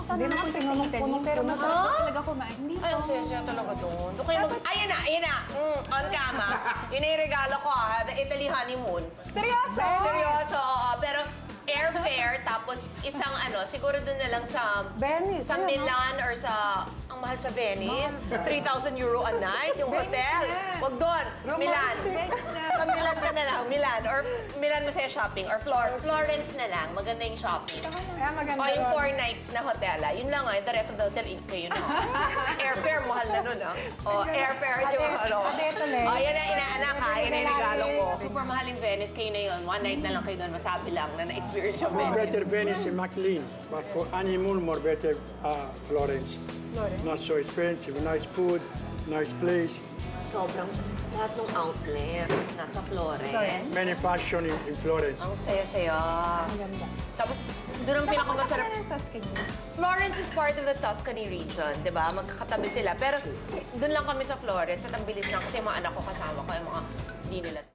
sana napunta sa Italy, pero masarap talaga kumain dito. Ay, ang saya-saya talaga doon. Doon kayo Ayan na. On cama. Yun na yung regalo ko, ha? The Italy honeymoon. Seryoso? Seryoso, oo. Pero airfare, tapos isang siguro doon na lang sa Venice, sa ayun, Milan or sa, ang mahal sa Venice, 3,000 euro a night, yung hotel. Wag doon, Milan. Sa Milan ka na lang, Milan. Or Milan masaya shopping. Or Florence na lang, maganda yung shopping. Kaya maganda O yung ron. 4 nights na hotel, Yun lang, the rest of the hotel, kayo na. Airfare, mahal na nun, O, airfare, di ba? O, yan na inaanak, ha? Yan na yung regalo ko. Super mahal yung Venice, kayo na yun. One night na lang kayo doon, masabi lang na na-experience yung More Venice. better Venice and McLean, but for honeymoon, more better Florence. Not so expensive, nice food, nice place, Sobrang lahat ng outlet nasa Florence. many fashion in Florence. Ang saya-saya. Tapos, doon ang pinakamasarap. Florence is part of the Tuscany region, di ba? Magkakatabi sila. Pero doon lang kami sa Florence at ang bilis lang kasi yung mga anak ko kasama ko, yung mga hindi nila